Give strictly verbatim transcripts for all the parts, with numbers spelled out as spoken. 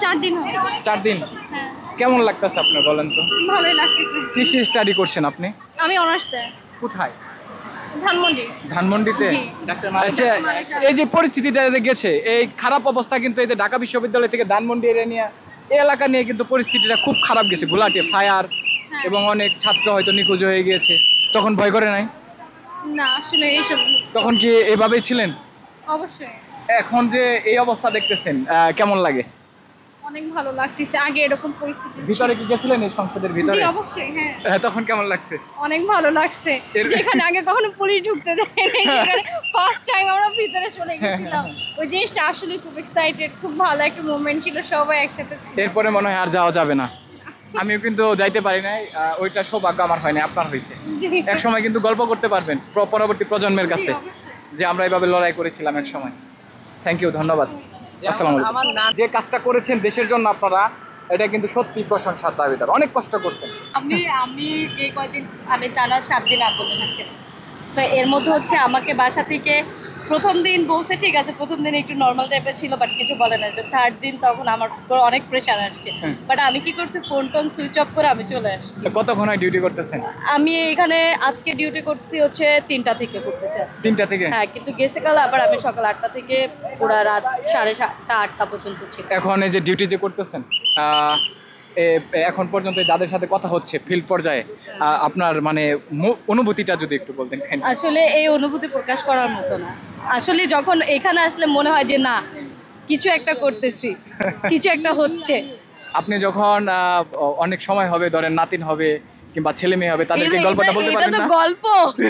চার দিন হবে। চার দিন? হ্যাঁ। কেমন লাগতেছে আপনার বলেন তো? ভালোই লাগতেছে। কিসে স্টাডি করছেন আপনি? আমি অনার্সে। কোথায়? ধানমন্ডি। ধানমন্ডিতে? জি। আচ্ছা, এই যে পরিস্থিতিটা গেছে, এই খারাপ অবস্থা কিন্তু এই যে ঢাকা বিশ্ববিদ্যালয় থেকে ধানমন্ডি এরিয়া নিয়ে এই এলাকা নিয়ে কিন্তু পরিস্থিতিটা খুব খারাপ গেছে, ঘোলাটে ফায়ার হ্যাঁ। এবং অনেক ছাত্র হয়তো নিখোঁজ হয়ে গিয়েছে, তখন ভয় করে নাই? না আসলে এইসব তখন কি এভাবেই ছিলেন? অবশ্যই। এখন যে এই অবস্থা দেখতেছেন আহ, কেমন লাগে? অনেক ভালো লাগতেছে। আগে এরকম পরিস্থিতি ছিল। ভিতরে কি গেছিলেন এই সংসদের ভিতরে? জি অবশ্যই, হ্যাঁ। হ্যাঁ, তখন কেমন লাগছে? অনেক ভালো লাগছে। এর- যেখানে আগে কখনো পুলিশ ঢুকতে দেয় নাই, সেখানে ফার্স্ট টাইম আমরা ভিতরে চলে গেছিলাম। ওই জিনিসটা আসলে খুব এক্সাইটেড, খুব ভালো একটা মোমেন্ট ছিল, সবাই একসাথে ছিল। এরপরে মনে হয় আর যাওয়া যাবে না। আমিও কিন্তু যাইতে পারি নাই, আহ, ওইটা সৌভাগ্য আমার হয়নি, আপনার হয়েছে। জি। এক সময় কিন্তু গল্প করতে পারবেন প্র- পরবর্তী প্রজন্মের জি, কাছে অবশ্যই। যে আমরা এইভাবে লড়াই করেছিলাম এক সময়। থ্যাংক ইউ, ধন্যবাদ। আসসালামু আলাইকুম। যে কাজটা করেছেন দেশের জন্য আপনারা, এটা কিন্তু সত্যি প্রশংসার দাবিদার, অনেক কষ্ট করছেন। আমি আমি যে কয়দিন আমি টানা সাত দিন আন্দোলনে ছিলাম, তো এর মধ্যে হচ্ছে আমাকে বাসা থেকে প্রথম দিন বলছে ঠিক আছে, প্রথম দিন একটু নর্মাল টাইপের ছিল, বাট কিছু বলে না। থার্ড দিন তখন আমার উপর অনেক প্রেশার আসছে, বাট আমি কি করছি, ফোন টোন সুইচ অফ করে আমি চলে আসছি। তো কতক্ষণ হয় ডিউটি করতেছেন? আমি এখানে আজকে ডিউটি করছি হচ্ছে তিনটা থেকে করতেছি আজকে। তিনটা থেকে? হ্যাঁ, কিন্তু গেছে কাল আবার আমি সকাল আটটা থেকে পুরা রাত সাড়ে সাতটা আটটা পর্যন্ত ছিল। এখন এই যে ডিউটি যে করতেছেন, আহ, এ- এখন পর্যন্ত যাদের সাথে কথা হচ্ছে ফিল্ড পর্যায়ে, আহ, আপনার মানে মু- অনুভূতিটা যদি একটু বলতেন। আসলে এই অনুভূতি প্রকাশ করার মতো না। আসলে যখন এখানে আসলে মনে হয় যে না, কিছু একটা করতেছি, কিছু একটা হচ্ছে। আপনি যখন আহ, অনেক সময় হবে, ধরেন নাতিন হবে কিংবা ছেলে মেয়ে হবে, তাদেরকে এটা- গল্পটা বলতে এটা পারবেন তো না? গল্প,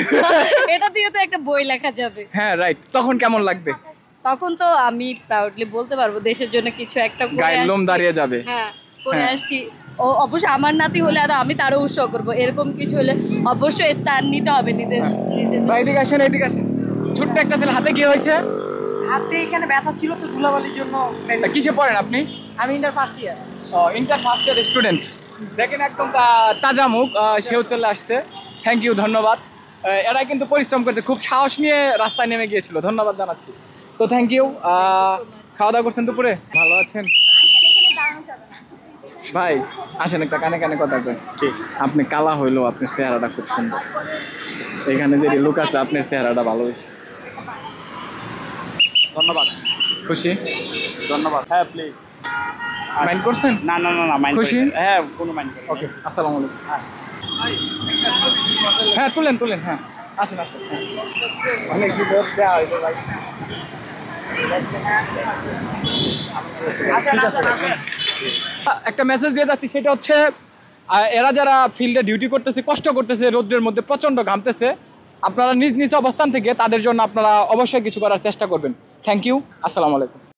এটা দিয়ে তো একটা বই লেখা যাবে। হ্যাঁ, রাইট। তখন কেমন লাগবে? তখন তো আমি প্রাউডলি বলতে পারবো দেশের জন্য কিছু একটা করে গায়ের লোম আসছি। দাঁড়িয়ে যাবে। হ্যাঁ, করে হ্যাঁ। আসছি। ও অবশ্যই আমার নাতি হলে আর আমি তারও উৎসাহ করবো, এরকম কিছু হলে অবশ্যই স্ট্যান্ড নিতে হবে নিজের নিজের। ভাই এদিকে আসেন, এদিকে আসেন। ছোট্ট একটা ছেলে, হাতে কি হয়েছে? হাতে এখানে ব্যথা ছিল তো ধুলাবালির জন্য। কিসে পড়েন আপনি? আমি inter first year. Inter first year student. দেখেন একদম তা- তাজা মুখ, আহ, সেও চলে আসছে। থ্যাংক ইউ, ধন্যবাদ। আহ, এরা কিন্তু পরিশ্রম করতে খুব সাহস নিয়ে রাস্তায় নেমে গিয়েছিল, ধন্যবাদ জানাচ্ছি। তো থ্যাংক ইউ। খাওয়া দাওয়া করছেন দুপুরে? ভালো আছেন ভাই? আসেন একটা কানে কানে কথা কই। ঠিক, আপনি কালা হইলো, আপনার চেহারাটা খুব সুন্দর। এখানে যে লোক আছে, আপনার চেহারাটা ভালো হয়েছে। ধন্যবাদ। খুশি? ধন্যবাদ। হ্যাঁ প্লিজ। মাইন্ড করছেন? না না না না মাইন্ড খুশি? হ্যাঁ, কোনো মাইন্ড করি ওকে, আসসালামু আলাইকুম। হ্যাঁ, তুলেন তুলেন, হ্যাঁ আসেন আসেন। হ্যাঁ। অনেক বিপদ দেওয়া হয়েছে ভাই। ঠিক আছে। একটা মেসেজ দিয়ে যাচ্ছি, সেটা হচ্ছে আহ, এরা যারা ফিল্ডে ডিউটি করতেছে, কষ্ট করতেছে, রোদ্রের মধ্যে প্রচণ্ড ঘামতেছে, আপনারা নিজ নিজ অবস্থান থেকে তাদের জন্য আপনারা অবশ্যই কিছু করার চেষ্টা করবেন। থ্যাংক ইউ, আসসালামু আলাইকুম।